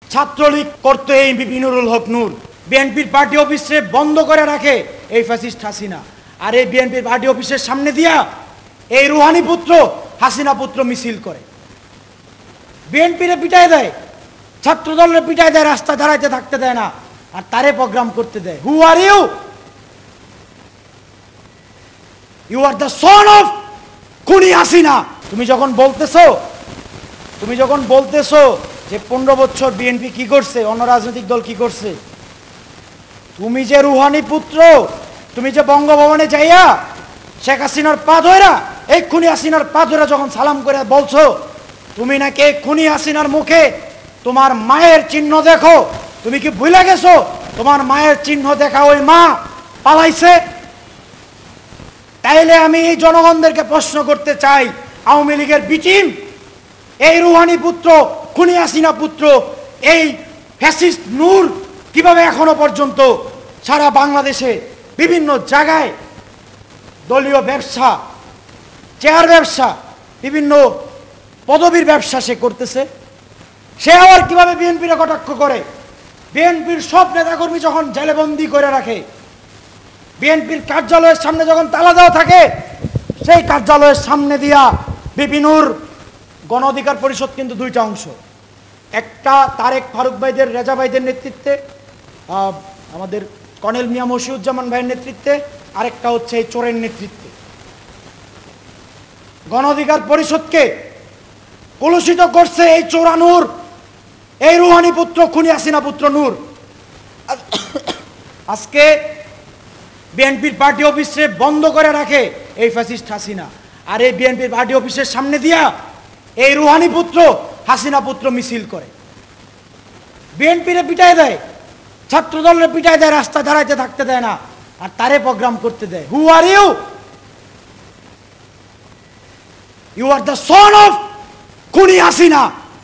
ছাত্রলীগ করতে এই এমপি নুরুল হক নূর, বিএনপির পার্টি অফিসে বন্ধ করে রাখে এই ফ্যাসিস্ট হাসিনা, আর এই বিএনপির পার্টি অফিসের সামনে দিয়া এই রুহানি পুত্র হাসিনা পুত্র মিছিল করে, বিএনপিরে পিটায় দেয়, ছাত্রদলের পিটায় দেয়, রাস্তায় দাঁড়াইতে থাকতে দেয় না, আর তারে প্রোগ্রাম করতে দেয়। Who are you? You are the son of খুনি হাসিনা। তুমি যখন বলতেছো যে 15 বছর বিএনপি কি করছে, অন্য রাজনৈতিক দল কি করছে, তুমি যে রুহানি পুত্র, তুমি যে বঙ্গভবনে যাইয়া শেখ হাসিনার পা ধইরা, এই খুনি হাসিনার পা ধইরা যখন সালাম করে বলছো তুমি নাকি এই খুনি হাসিনার মুখে তোমার মায়ের চিহ্ন দেখো, তুমি কি ভুলে গেছো তোমার মায়ের চিহ্ন দেখা ওই মা পালাইছে? তাইলে আমি এই জনগণদেরকে প্রশ্ন করতে চাই, আওয়ামী লীগের বিটিম এই রুহানি পুত্র খুনি হাসিনা পুত্র এই ফ্যাসিস্ট নূর কিভাবে এখনো পর্যন্ত সারা বাংলাদেশে বিভিন্ন জায়গায় দলীয় ব্যবসা, চেয়ার ব্যবসা, বিভিন্ন পদবীর ব্যবসা সে করতেছে? সে আবার কিভাবে বিএনপির কটাক্ষ করে? বিএনপির সব নেতাকর্মী যখন জেলেবন্দি করে রাখে, বিএনপির কার্যালয়ের সামনে যখন তালা দেওয়া থাকে, সেই কার্যালয়ের সামনে দিয়া বিপিনুর গণ অধিকার পরিষদ কিন্তু দুইটা অংশ, একটা তারেক ফারুক ভাইদের, রেজা ভাইদের নেতৃত্বে, আমাদের কর্নেল মিয়া মশিউজ্জামান ভাইয়ের নেতৃত্বে, আরেকটা হচ্ছে এই চোরের নেতৃত্বে। গণ অধিকার পরিষদকে কলুষিত করছে এই চোরা নূর, এই রুহানি পুত্র খুনি হাসিনা পুত্র নূর। আজকে বিএনপির পার্টি অফিসে বন্ধ করে রাখে এই ফ্যাসিস্ট হাসিনা, আর এই বিএনপির পার্টি অফিসের সামনে দিয়া এই রুহানি পুত্র হাসিনা পুত্র মিছিল করে, বিএনপিরে পিটায় দেয়, ছাত্রদলের পিটায় দেয়, রাস্তায় দাঁড়াইতে থাকতে দেয় না, আর তারে প্রোগ্রাম করতে দেয়। Who are you? You are the son of খুনি হাসিনা।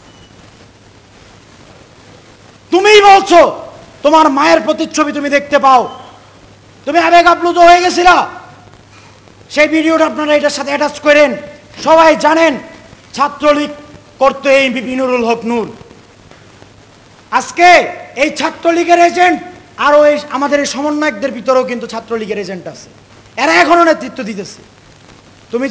তুমিই বলছো তোমার মায়ের প্রতিচ্ছবি তুমি দেখতে পাও, তুমি আবেগ আপ্লুত হয়ে গেছিলা, সেই ভিডিওটা আপনারা এটার সাথে অ্যাটাচ করেন। সবাই জানেন ছাত্রলীগ করতে এই এমপি নুরুল হক নূর। আজকে এই ছাত্রলীগের এজেন্ট আরও এই আমাদের এই সমন্বয়কদের ভিতরেও কিন্তু ছাত্রলীগের এজেন্ট আছে, এরা এখনো নেতৃত্ব দিতেছে। তুমি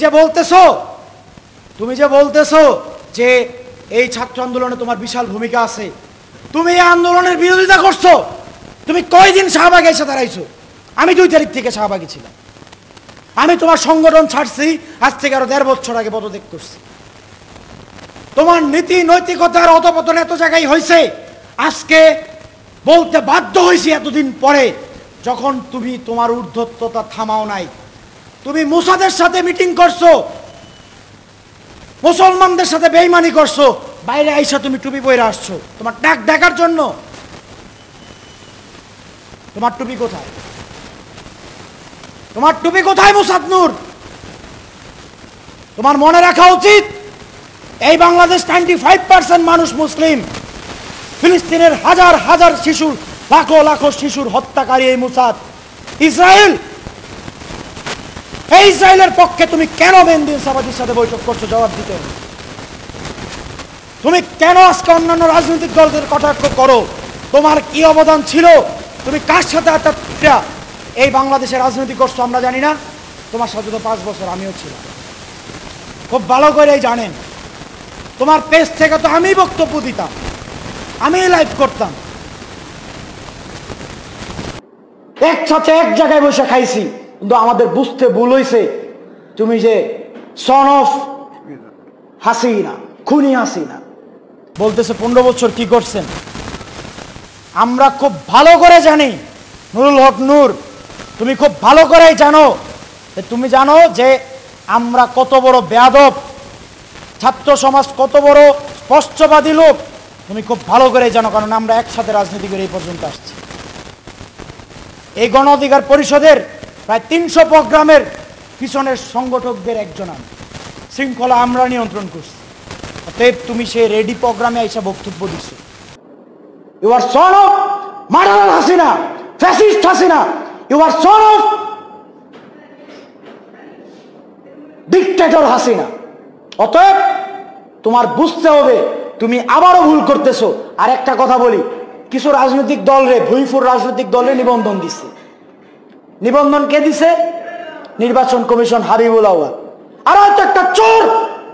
যে বলতেছো যে এই ছাত্র আন্দোলনে তোমার বিশাল ভূমিকা আছে, তুমি এই আন্দোলনের বিরোধিতা করছো, তুমি কয়দিন শাহবাগে এসে দাঁড়াইছো? আমি 2 তারিখ থেকে শাহবাগে ছিলাম, আমি তোমার সংগঠন ছাড়ছি আজ থেকে আরো 1.5 বছর আগে পদত্যাগ করছি। তোমার নীতি নৈতিকতার অধপতন এত জায়গায় হয়েছে, আজকে বলতে বাধ্য হয়েছি এতদিন পরে, যখন তুমি তোমার ঊর্ধ্বত্বতা থামাও নাই। তুমি মুসাদের সাথে মিটিং করছো, মুসলমানদের সাথে বেইমানি করছো, বাইরে আইসা তুমি টুপি পরে আসছো তোমার ডাক দেখার জন্য। তোমার টুপি কোথায়? তোমার টুপি কোথায় মুসাদ নূর? তোমার মনে রাখা উচিত এই বাংলাদেশ 95% মানুষ মুসলিম, ফিলিস্তিনের হাজার হাজার শিশুর, লাখো লাখো শিশুর হত্যাকারী এই মুসাদ। ইসরায়েল, এই ইসরায়েলের পক্ষে তুমি কেন মেহেদী সাবাদির সাথে বৈঠক করছো? জবাব দিতে হবে। তুমি কেন আজকে অন্যান্য রাজনৈতিক দলদের কটাক্ষ করো? তোমার কি অবদান ছিল? তুমি কার সাথে এই বাংলাদেশে রাজনীতি করছো আমরা জানি না? তোমার সাথে তো 5 বছর আমিও ছিলাম, খুব ভালো করেই জানেন। তোমার পেজ থেকে তো আমি বক্তব্য দিতাম, আমি লাইভ করতাম, একসাথে এক জায়গায় বসে খাইছি, কিন্তু আমাদের বুঝতে ভুল হয়েছে তুমি যে সন অফ হাসিনা, খুনি হাসিনা বলতেছে 15 বছর কি করছেন। আমরা খুব ভালো করে জানি নুরুল হক নূর, তুমি খুব ভালো করেই জানো, তুমি জানো যে আমরা কত বড় বেয়াদব, ছাত্র সমাজ কত বড় স্পষ্টবাদী লোক, তুমি খুব ভালো করেই জানো, কারণ আমরা একসাথে রাজনীতি করে এই পর্যন্ত আসছি। এই গণ অধিকার পরিষদের প্রায় 300 প্রোগ্রামের পিছনের সংগঠকদের একজন আমি, শৃঙ্খলা আমরা নিয়ন্ত্রণ করছি। অতএব তুমি সেই রেডি প্রোগ্রামে এসে বক্তব্য দিচ্ছ। You are son of murderer Hasina, fascist Hasina, you are son of dictator Hasina. অতএব তোমার বুঝতে হবে তুমি আবারও ভুল করতেছো। আর একটা কথা বলি, কিছু রাজনৈতিক দল রে, ভুইফুর রাজনৈতিক দলে নিবন্ধন দিচ্ছে। নিবন্ধন কে দিছে? নির্বাচন কমিশন, হাবিবুল আউয়াল। আর হয়তো একটা চোর।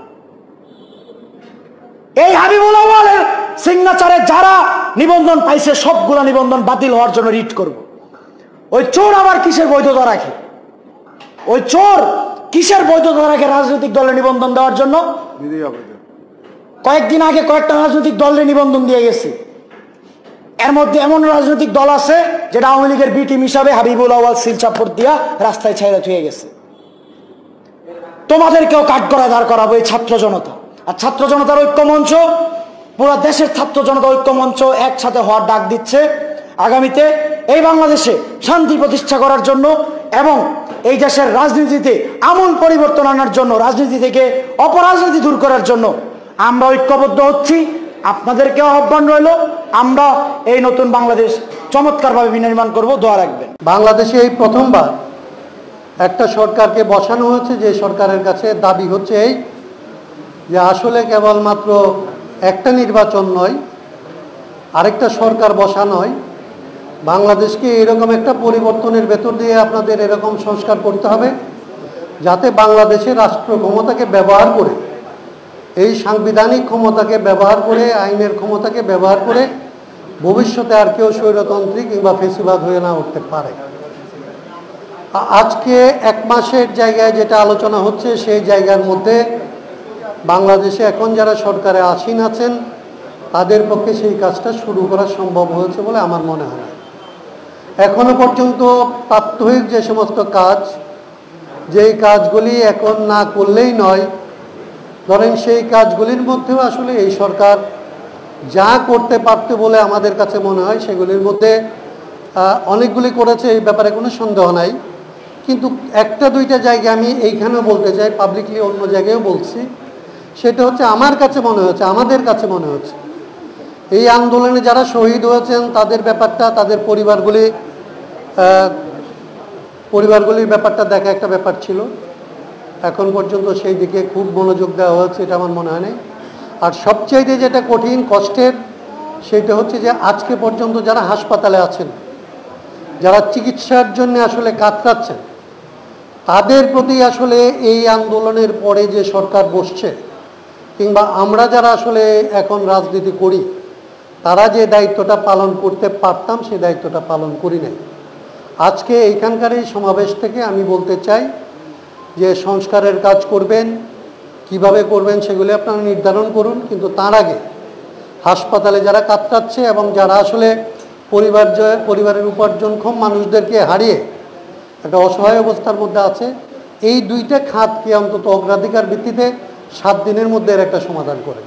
এই হাবিবুল আউয়ালের সিগনেচারে যারা নিবন্ধন পাইছে সবগুলা নিবন্ধন বাতিল হওয়ার জন্য রিট করব। ওই চোর আবার কিসের বৈধতা রাখে? ওই চোর কিসের বৈধতা রাখে রাজনৈতিক দলে নিবন্ধন দেওয়ার জন্য? কয়েকদিন আগে কয়েকটা রাজনৈতিক দলের নিবন্ধন দিয়ে গেছে। এর মধ্যে এমন রাজনৈতিক দল আছে যেটা আওয়ামী লীগের বি টিম হিসাবে হাবিবুল আউয়াল সিলচাপড় দিয়া রাস্তায় ছাইড়া থুয়ে গেছে। তোমাদেরকেও কাঠগড়ায় দাঁড় করাবো এই ছাত্র জনতা। আর ছাত্র জনতার ঐক্য মঞ্চ, পুরো দেশের ছাত্র জনতা ঐক্য মঞ্চ একসাথে হওয়ার ডাক দিচ্ছে। আগামীতে এই বাংলাদেশে শান্তি প্রতিষ্ঠা করার জন্য এবং এই দেশের রাজনীতিতে আমূল পরিবর্তন আনার জন্য, রাজনীতি থেকে অপরাজনীতি দূর করার জন্য আমরা ঐক্যবদ্ধ হচ্ছি। আপনাদেরকেও আহ্বান রইল, আমরা এই নতুন বাংলাদেশ চমৎকারভাবে বিনির্মাণ করব, দোয়া রাখবেন। বাংলাদেশে এই প্রথমবার একটা সরকারকে বসানো হয়েছে, যে সরকারের কাছে দাবি হচ্ছে এই যে আসলে কেবলমাত্র একটা নির্বাচন নয়, আরেকটা সরকার বসা নয়, বাংলাদেশকে এরকম একটা পরিবর্তনের ভেতর দিয়ে আপনাদের এরকম সংস্কার করতে হবে যাতে বাংলাদেশের রাষ্ট্র ক্ষমতাকে ব্যবহার করে, এই সাংবিধানিক ক্ষমতাকে ব্যবহার করে, আইনের ক্ষমতাকে ব্যবহার করে ভবিষ্যতে আর কেউ স্বৈরতন্ত্রী কিংবা ফেসিবাদ হয়ে না উঠতে পারে। আজকে এক মাসের জায়গায় যেটা আলোচনা হচ্ছে, সেই জায়গার মধ্যে বাংলাদেশে এখন যারা সরকারে আসীন আছেন তাদের পক্ষে সেই কাজটা শুরু করা সম্ভব হয়েছে বলে আমার মনে হয় না। এখনো পর্যন্ত প্রাত্যহিক যে সমস্ত কাজ, যেই কাজগুলি এখন না করলেই নয়, ধরেন সেই কাজগুলির মধ্যেও আসলে এই সরকার যা করতে পারত বলে আমাদের কাছে মনে হয় সেগুলির মধ্যে অনেকগুলি করেছে, এই ব্যাপারে কোনো সন্দেহ নাই। কিন্তু একটা দুইটা জায়গায় আমি এইখানেও বলতে চাই, পাবলিকলি অন্য জায়গায়ও বলছি, সেটা হচ্ছে আমার কাছে মনে হচ্ছে, আমাদের কাছে মনে হচ্ছে এই আন্দোলনে যারা শহীদ হয়েছেন তাদের ব্যাপারটা, তাদের পরিবারগুলির ব্যাপারটা দেখা একটা ব্যাপার ছিল। এখন পর্যন্ত সেই দিকে খুব মনোযোগ দেওয়া হয়েছে এটা আমার মনে হয় নাই। আর সবচাইতে যেটা কঠিন কষ্টের সেটা হচ্ছে যে আজকে পর্যন্ত যারা হাসপাতালে আছেন, যারা চিকিৎসার জন্য আসলে কাতরাচ্ছেন, তাদের প্রতি আসলে এই আন্দোলনের পরে যে সরকার বসছে কিংবা আমরা যারা আসলে এখন রাজনীতি করি তারা যে দায়িত্বটা পালন করতে পারতাম সেই দায়িত্বটা পালন করি নাই। আজকে এইখানকার এই সমাবেশ থেকে আমি বলতে চাই যে সংস্কারের কাজ করবেন, কিভাবে করবেন সেগুলি আপনারা নির্ধারণ করুন, কিন্তু তার আগে হাসপাতালে যারা কাতরাচ্ছে এবং যারা আসলে পরিবারের উপার্জনক্ষম মানুষদেরকে হারিয়ে একটা অসহায় অবস্থার মধ্যে আছে, এই দুইটা খাতকে অন্তত অগ্রাধিকার ভিত্তিতে 7 দিনের মধ্যে এর একটা সমাধান করে।